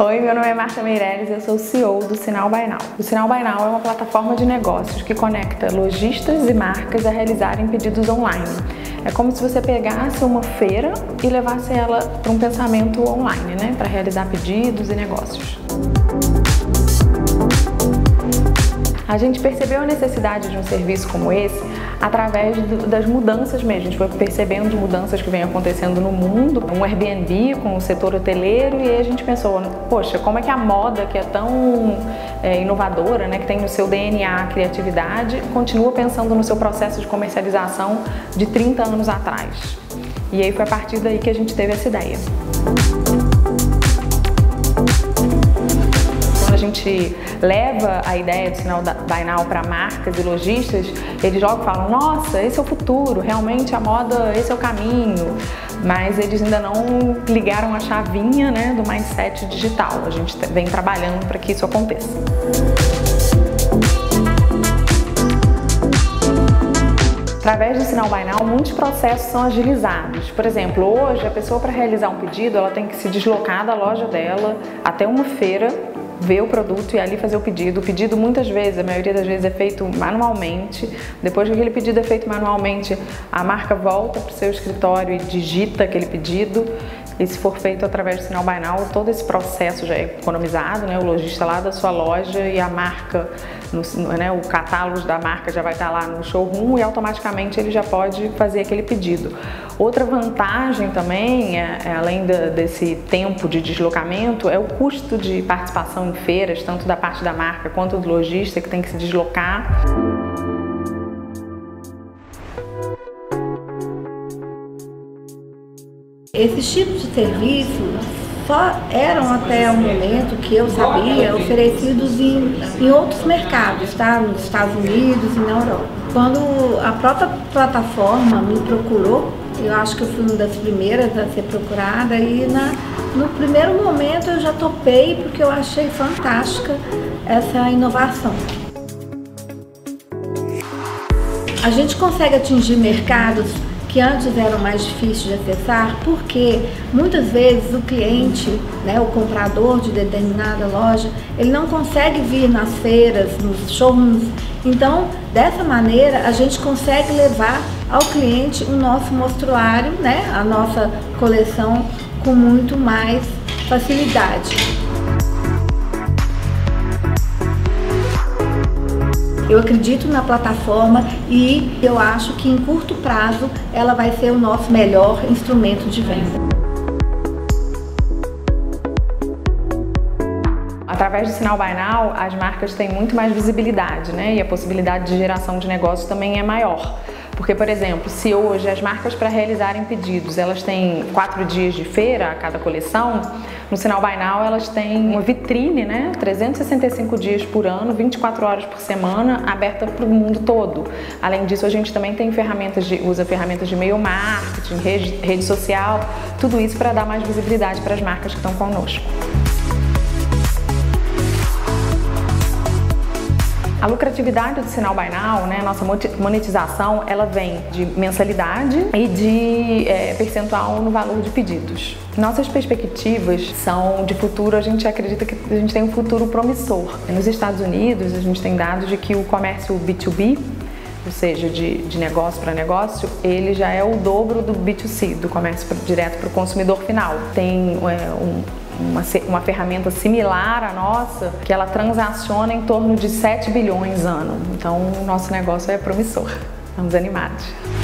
Oi, meu nome é Marta Meirelles, eu sou CEO do Sinal Buy Now. O Sinal Buy Now é uma plataforma de negócios que conecta lojistas e marcas a realizarem pedidos online. É como se você pegasse uma feira e levasse ela para um pensamento online, né? Para realizar pedidos e negócios. A gente percebeu a necessidade de um serviço como esse através das mudanças mesmo. A gente foi percebendo mudanças que vêm acontecendo no mundo, um Airbnb com o setor hoteleiro, e aí a gente pensou, poxa, como é que a moda, que é tão inovadora, né, que tem no seu DNA a criatividade, continua pensando no seu processo de comercialização de 30 anos atrás. E aí foi a partir daí que a gente teve essa ideia. A gente leva a ideia do Sinal Buy Now para marcas e lojistas, eles logo falam, nossa, esse é o futuro, realmente a moda, esse é o caminho, mas eles ainda não ligaram a chavinha, né, do mindset digital. A gente vem trabalhando para que isso aconteça. Através do Sinal Buy Now, muitos processos são agilizados. Por exemplo, hoje a pessoa, para realizar um pedido, ela tem que se deslocar da loja dela até uma feira, ver o produto e ali fazer o pedido. O pedido muitas vezes, a maioria das vezes, é feito manualmente. Depois que aquele pedido é feito manualmente, a marca volta para o seu escritório e digita aquele pedido. E se for feito através do Sinal Buy Now, todo esse processo já é economizado, né? O lojista lá da sua loja e a marca, o catálogo da marca já vai estar lá no showroom e automaticamente ele já pode fazer aquele pedido. Outra vantagem também, além desse tempo de deslocamento, é o custo de participação em feiras, tanto da parte da marca quanto do lojista que tem que se deslocar. Esses tipos de serviço só eram, até o momento que eu sabia, oferecidos em outros mercados, tá? Nos Estados Unidos e na Europa. Quando a própria plataforma me procurou, eu acho que eu fui uma das primeiras a ser procurada, e no primeiro momento eu já topei porque eu achei fantástica essa inovação. A gente consegue atingir mercados que antes eram mais difíceis de acessar, porque muitas vezes o cliente, né, o comprador de determinada loja, ele não consegue vir nas feiras, nos showrooms. Então, dessa maneira, a gente consegue levar ao cliente o nosso mostruário, né, a nossa coleção, com muito mais facilidade. Eu acredito na plataforma e eu acho que em curto prazo ela vai ser o nosso melhor instrumento de venda. Através do Sinal Buy Now, as marcas têm muito mais visibilidade, né? E a possibilidade de geração de negócio também é maior. Porque, por exemplo, se hoje as marcas, para realizarem pedidos, elas têm 4 dias de feira a cada coleção, no Sinal Buy Now elas têm uma vitrine, né? 365 dias por ano, 24 horas por semana, aberta para o mundo todo. Além disso, a gente também tem usa ferramentas de e-mail marketing, rede social, tudo isso para dar mais visibilidade para as marcas que estão conosco. A lucratividade do Sinal Buy Now, né, nossa monetização, ela vem de mensalidade e de percentual no valor de pedidos. Nossas perspectivas são de futuro, a gente acredita que a gente tem um futuro promissor. Nos Estados Unidos, a gente tem dados de que o comércio B2B, ou seja, de negócio para negócio, ele já é o dobro do B2C, do comércio direto para o consumidor final. Tem uma ferramenta similar à nossa, que ela transaciona em torno de 7 bilhões ano. Então, o nosso negócio é promissor. Estamos animados.